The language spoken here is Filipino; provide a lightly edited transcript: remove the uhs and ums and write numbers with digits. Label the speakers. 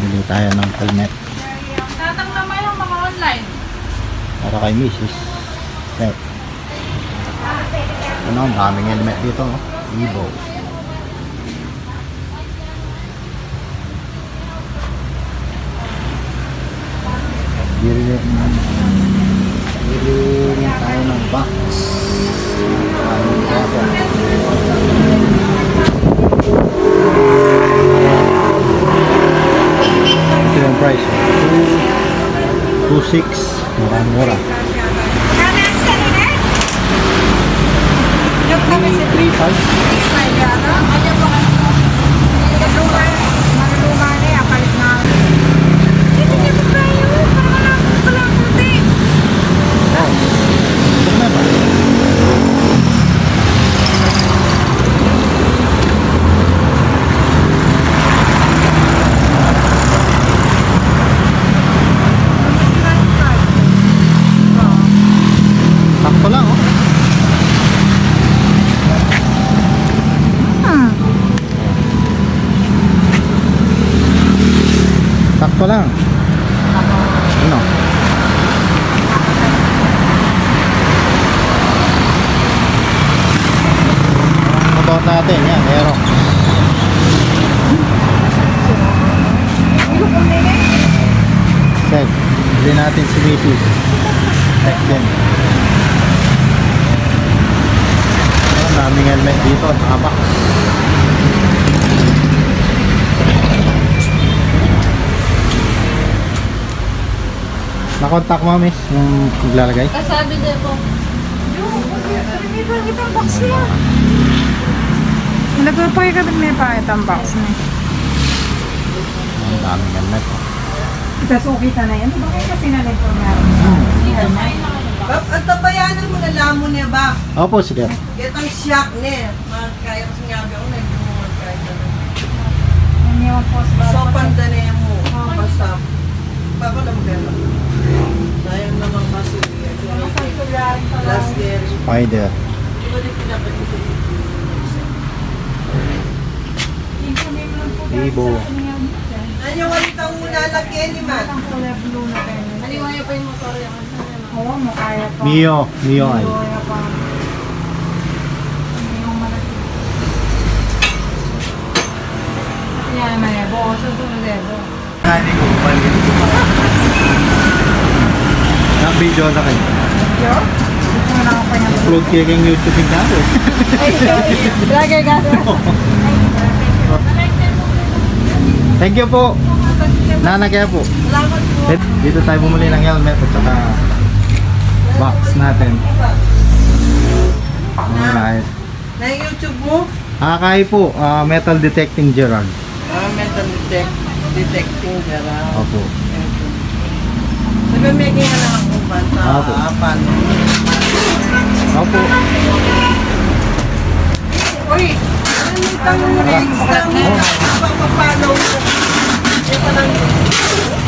Speaker 1: Bili tayo ng helmet.
Speaker 2: Tatang naman yung mga online.
Speaker 1: Para kay Mrs. Set. Ano, ang daming helmet dito. Evo. Bili tayo ng box. Ito yung price. 2.6. Murang-mura. 3.5. Sakto lang, oh. Sakto lang. Ano? Motor natin, yan, Aerox. Set. Bili natin si Mrs. Set din. Ang daming helmet dito, nakabak. Nakontak mo, miss, yung maglalagay?
Speaker 2: Kasabi din po. Yung itang box niya. Nagpapay ka may pa itang box niya.
Speaker 1: Ang daming helmet.
Speaker 2: Tapos kita na yan. Bakit kasi na-lecture nga rin?
Speaker 3: At tabayanan mo na lamon niya ba?
Speaker 1: Opo, sige.
Speaker 3: Itang shock niya. Kaya ko sinabi ako na yung magkaya na.
Speaker 2: Iniwan po sa
Speaker 3: So, panda na yan mo. Basta. Bako na magkaya. Sayang naman kasi. Last year.
Speaker 1: Spider.
Speaker 3: Di ba din pinapagin sa
Speaker 1: Evo.
Speaker 3: ano yung walitang muna na Kenny man?
Speaker 2: Aliwan niyo pa yung motor yung oo, makaya pa.
Speaker 1: Mio ay.
Speaker 2: Kaya pa. Yung malaki. Yan na yan. Buo sa dedo.
Speaker 1: Kani ko balik. Na video na kayo.
Speaker 2: Yo? Ito na ako pa niya.
Speaker 1: Upload kayo kayong YouTube yung kado.
Speaker 2: Vlogger ka doon.
Speaker 1: Thank you po. Nana kaya po.
Speaker 3: Salamat po.
Speaker 1: Dito tayo bumili ng helmet at saka box natin.
Speaker 3: Na YouTube mo?
Speaker 1: Kakahi po, metal detecting Gerald.
Speaker 3: Mental detecting gara.
Speaker 1: Opo.
Speaker 3: Sabi may kaya lang akong banta.
Speaker 1: Opo.
Speaker 3: Paano?
Speaker 1: Opo.
Speaker 3: Uy! Ano yung tanong mo na Instagram mo? Papapalo mo. Ito lang.